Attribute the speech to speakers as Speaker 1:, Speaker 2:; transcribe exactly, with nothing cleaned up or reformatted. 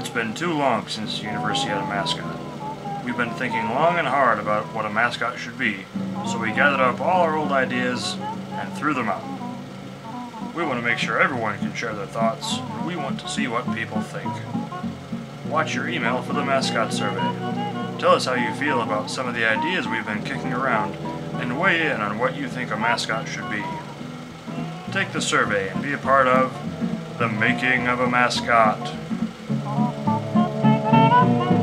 Speaker 1: been too long since the university had a mascot. We've been thinking long and hard about what a mascot should be, so we gathered up all our old ideas and threw them out. We want to make sure everyone can share their thoughts, and we want to see what people think. Watch your email for the mascot survey. Tell us how you feel about some of the ideas we've been kicking around, and weigh in on what you think a mascot should be. Take the survey and be a part of the making of a mascot.